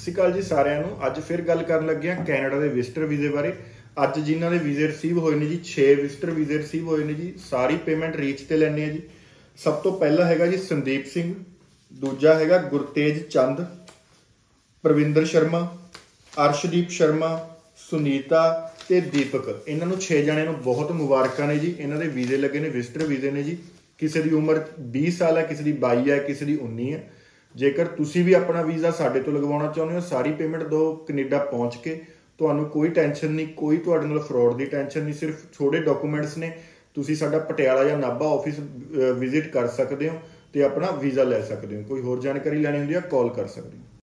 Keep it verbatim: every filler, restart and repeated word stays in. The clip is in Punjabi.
ਸ਼੍ਰੀ ਅਕਾਲ ਜੀ ਸਾਰਿਆਂ ਨੂੰ। ਅੱਜ ਫਿਰ ਗੱਲ ਕਰਨ ਲੱਗੇ ਹਾਂ ਕੈਨੇਡਾ ਦੇ ਵਿਜ਼ਟਰ ਵੀਜ਼ੇ ਬਾਰੇ। ਅੱਜ ਜਿਨ੍ਹਾਂ ਦੇ ਵੀਜ਼ੇ ਰਿਸੀਵ ਹੋਏ ਨੇ ਜੀ, ਛੇ ਵਿਜ਼ਟਰ ਵੀਜ਼ੇ ਰਿਸੀਵ ਹੋਏ ਨੇ ਜੀ। ਸਾਰੀ ਪੇਮੈਂਟ ਰੀਚ ਤੇ ਲੈਣੇ ਆ ਜੀ। ਸਭ ਤੋਂ ਪਹਿਲਾ ਹੈਗਾ ਜੀ ਸੰਦੀਪ ਸਿੰਘ, ਦੂਜਾ ਹੈਗਾ ਗੁਰਤੇਜ ਚੰਦ, ਪ੍ਰਵਿੰਦਰ ਸ਼ਰਮਾ, ਅਰਸ਼ਦੀਪ ਸ਼ਰਮਾ, ਸੁਨੀਤਾ ਤੇ ਦੀਪਕ। ਇਹਨਾਂ ਨੂੰ ਛੇ ਜਣਿਆਂ ਨੂੰ ਬਹੁਤ ਮੁਬਾਰਕਾਂ ਨੇ ਜੀ। ਇਹਨਾਂ ਦੇ ਵੀਜ਼ੇ ਲੱਗੇ ਨੇ, ਵਿਜ਼ਟਰ ਵੀਜ਼ੇ ਨੇ ਜੀ। ਕਿਸੇ ਦੀ ਉਮਰ ਵੀਹ ਸਾਲ ਹੈ, ਕਿਸੇ ਦੀ ਬਾਈ ਹੈ, ਕਿਸੇ ਦੀ ਉੱਨੀ ਹੈ। ਜੇਕਰ ਤੁਸੀਂ ਵੀ ਆਪਣਾ ਵੀਜ਼ਾ ਸਾਡੇ ਤੋਂ ਲਗਵਾਉਣਾ ਚਾਹੁੰਦੇ ਹੋ, ਸਾਰੀ ਪੇਮੈਂਟ ਦਿਓ ਕੈਨੇਡਾ ਪਹੁੰਚ ਕੇ। ਤੁਹਾਨੂੰ ਕੋਈ ਟੈਨਸ਼ਨ ਨਹੀਂ, ਕੋਈ ਤੁਹਾਡੇ ਨਾਲ ਫਰੋਡ ਦੀ ਟੈਨਸ਼ਨ ਨਹੀਂ। ਸਿਰਫ ਥੋੜੇ ਡਾਕੂਮੈਂਟਸ ਨੇ। ਤੁਸੀਂ ਸਾਡਾ ਪਟਿਆਲਾ ਜਾਂ ਨਾਭਾ ਆਫਿਸ ਵਿਜ਼ਿਟ ਕਰ ਸਕਦੇ ਹੋ ਤੇ ਆਪਣਾ ਵੀਜ਼ਾ ਲੈ ਸਕਦੇ ਹੋ। ਕੋਈ ਹੋਰ ਜਾਣਕਾਰੀ ਲੈਣੀ ਹੁੰਦੀ ਹੈ ਕਾਲ ਕਰ ਸਕਦੇ ਹੋ।